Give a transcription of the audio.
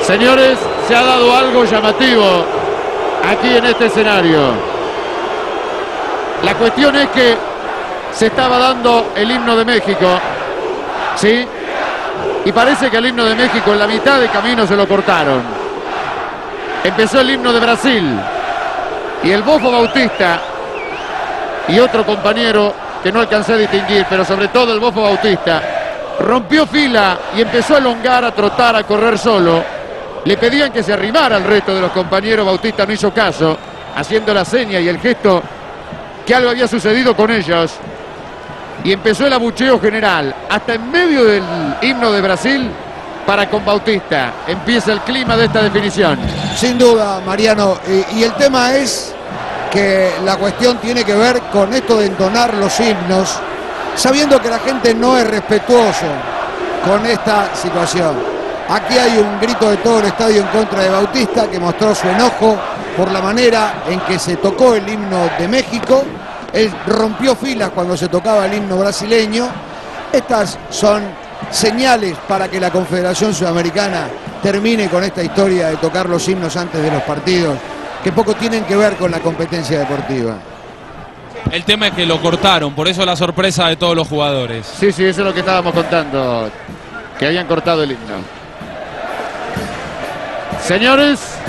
Señores, se ha dado algo llamativo aquí en este escenario. La cuestión es que se estaba dando el himno de México, ¿sí? Y parece que el himno de México en la mitad de camino se lo cortaron. Empezó el himno de Brasil y el Bofo Bautista y otro compañero que no alcancé a distinguir, pero sobre todo el Bofo Bautista, rompió fila y empezó a elongar, a trotar, a correr solo. Le pedían que se arrimara al resto de los compañeros. Bautista no hizo caso, haciendo la seña y el gesto que algo había sucedido con ellos. Y empezó el abucheo general, hasta en medio del himno de Brasil, para con Bautista. Empieza el clima de esta definición. Sin duda, Mariano. Y el tema es que la cuestión tiene que ver con esto de entonar los himnos, sabiendo que la gente no es respetuoso con esta situación. Aquí hay un grito de todo el estadio en contra de Bautista, que mostró su enojo por la manera en que se tocó el himno de México. Él rompió filas cuando se tocaba el himno brasileño. Estas son señales para que la Confederación Sudamericana termine con esta historia de tocar los himnos antes de los partidos, que poco tienen que ver con la competencia deportiva. El tema es que lo cortaron, por eso la sorpresa de todos los jugadores. Sí, eso es lo que estábamos contando, que habían cortado el himno. Señores,